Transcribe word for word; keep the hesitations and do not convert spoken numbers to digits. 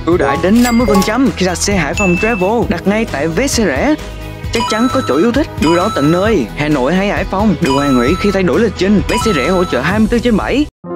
ưu đãi đến năm mươi phần trăm khi đặt xe Hải Phòng Travel, đặt ngay tại vé xe rẻ. Chắc chắn có chỗ yêu thích, đưa đón tận nơi, Hà Nội hay Hải Phòng. Đừng hoài nghi khi thay đổi lịch trình, vé xe rẻ hỗ trợ hai mươi bốn trên bảy.